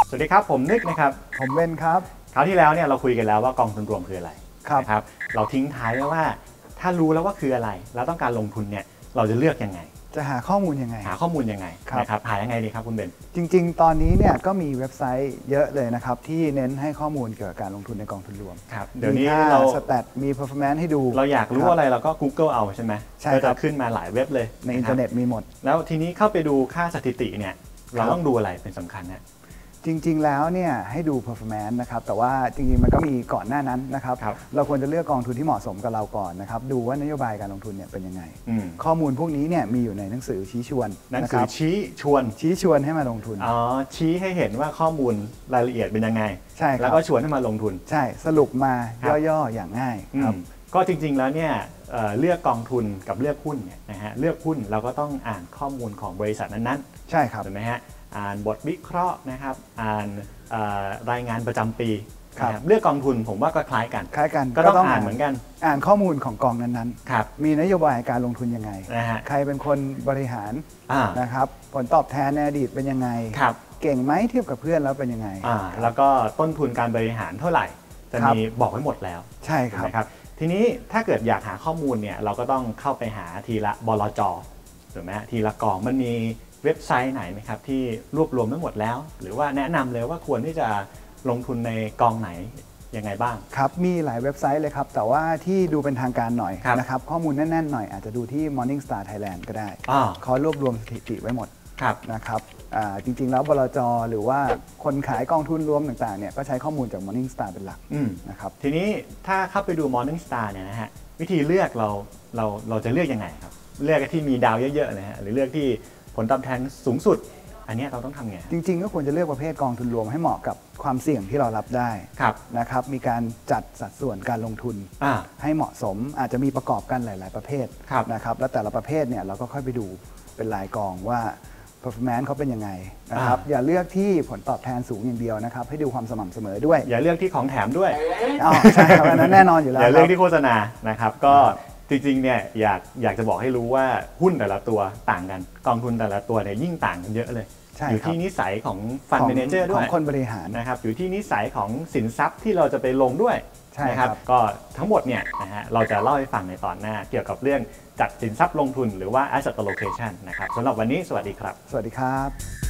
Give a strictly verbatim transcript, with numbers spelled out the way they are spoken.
สวัสดีครับผมนึกนะครับผมเว้นครับคราวที่แล้วเนี่ยเราคุยกันแล้วว่ากองทุนรวมคืออะไรครับนะครับเราทิ้งท้ายไว้ว่าถ้ารู้แล้วว่าคืออะไรแล้วต้องการลงทุนเนี่ยเราจะเลือกยังไงจะหาข้อมูลยังไงหาข้อมูลยังไงนะครับหายังไงดีครับคุณเบนจริงๆตอนนี้เนี่ยก็มีเว็บไซต์เยอะเลยนะครับที่เน้นให้ข้อมูลเกี่ยวกับการลงทุนในกองทุนรวมครับเดี๋ยวนี้เราสแตทมี performance ให้ดูเราอยากรู้อะไรเราก็ Google เอาใช่ไหมใช่ก็จะขึ้นมาหลายเว็บเลยในอินเทอร์เน็ตมีหมดแล้วทีนี้เข้าไปดูค่าสถิติเนี่ยเราต้องดูอะไรเป็นสำคัญนะจริงๆแล้วเนี่ยให้ดู performance นะครับแต่ว่าจริงๆมันก็มีก่อนหน้านั้นนะครับเราควรจะเลือกกองทุนที่เหมาะสมกับเราก่อนนะครับดูว่านโยบายการลงทุนเนี่ยเป็นยังไงข้อมูลพวกนี้เนี่ยมีอยู่ในหนังสือชี้ชวนหนังสือชี้ชวนชี้ชวนให้มาลงทุนอ๋อชี้ให้เห็นว่าข้อมูลรายละเอียดเป็นยังไงใช่แล้วก็ชวนให้มาลงทุนใช่สรุปมาย่อๆอย่างง่ายครับก็จริงๆแล้วเนี่ยเลือกกองทุนกับเลือกหุ้นเนี่ยนะฮะเลือกหุ้นเราก็ต้องอ่านข้อมูลของบริษัทนั้นๆใช่ครับถูกไหมฮะอ่านบทวิเคราะห์นะครับอ่านรายงานประจำปีเลือกกองทุนผมว่าก็คล้ายกันคล้ายกันก็ต้องอ่านเหมือนกันอ่านข้อมูลของกองนั้นๆมีนโยบายการลงทุนยังไงใครเป็นคนบริหารนะครับผลตอบแทนในอดีตเป็นยังไงเก่งไหมเทียบกับเพื่อนแล้วเป็นยังไงแล้วก็ต้นทุนการบริหารเท่าไหร่จะมีบอกไว้หมดแล้วใช่ครับนะครับทีนี้ถ้าเกิดอยากหาข้อมูลเนี่ยเราก็ต้องเข้าไปหาทีละบลจ.ถูกไหมทีละกองมันมีเว็บไซต์ไหนไหมครับที่รวบรวมทั้งหมดแล้วหรือว่าแนะนำเลยว่าควรที่จะลงทุนในกองไหนยังไงบ้างครับมีหลายเว็บไซต์เลยครับแต่ว่าที่ดูเป็นทางการหน่อยนะครับข้อมูลแน่นๆหน่อยอาจจะดูที่ Morningstar Thailand ก็ได้เขารวบรวมสถิติไว้หมดนะครับจริงๆแล้วบลจ.หรือว่าคนขายกองทุนรวมต่างๆเนี่ยก็ใช้ข้อมูลจาก Morningstar เป็นหลักนะครับทีนี้ถ้าเข้าไปดู Morningstar เนี่ยนะฮะวิธีเลือกเราเราเราจะเลือกยังไงครับเลือกที่มีดาวเยอะๆนะฮะหรือเลือกที่ผลตอบแทนสูงสุดอันนี้เราต้องทำไงจริงๆก็ควรจะเลือกประเภทกองทุนรวมให้เหมาะกับความเสี่ยงที่เรารับได้นะครับมีการจัดสัดส่วนการลงทุนให้เหมาะสมอาจจะมีประกอบกันหลายๆประเภทนะครับแล้วแต่ละประเภทเนี่ยเราก็ค่อยไปดูเป็นรายกองว่า performance เขาเป็นยังไงนะครับอย่าเลือกที่ผลตอบแทนสูงอย่างเดียวนะครับให้ดูความสม่ำเสมอด้วยอย่าเลือกที่ของแถมด้วยอ๋อใช่ครับอันนั้นแน่นอนอยู่แล้วอย่าเลือกที่โฆษณานะครับก็จริงๆเนี่ยอยากอยากจะบอกให้รู้ว่าหุ้นแต่ละตัวต่างกันกองทุนแต่ละตัวเนี่ยยิ่งต่างกันเยอะเลยอยู่ที่นิสัยของฟันเมเนเจอร์ด้วยของคนบริหารนะครับอยู่ที่นิสัยของสินทรัพย์ที่เราจะไปลงด้วยนะครับก็ทั้งหมดเนี่ยนะฮะเราจะเล่าให้ฟังในตอนหน้าเกี่ยวกับเรื่องจัดสินทรัพย์ลงทุนหรือว่า asset allocation นะครับสำหรับวันนี้สวัสดีครับสวัสดีครับ